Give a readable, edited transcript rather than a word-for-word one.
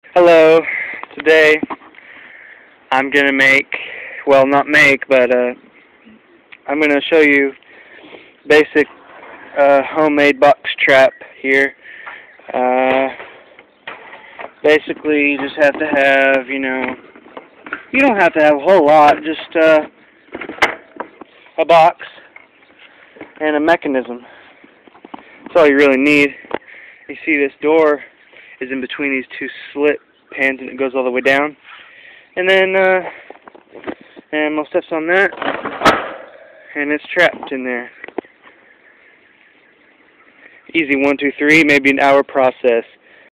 Hello. Today I'm gonna make, well, not make, but I'm gonna show you basic homemade box trap here. Uh, Basically, you just have to have, you don't have to have a whole lot, just a box and a mechanism. That's all you really need. You see this door is in between these two slit pans and it goes all the way down. And then, and we'll steps on that, and it's trapped in there. Easy 1, 2, 3, maybe an hour process.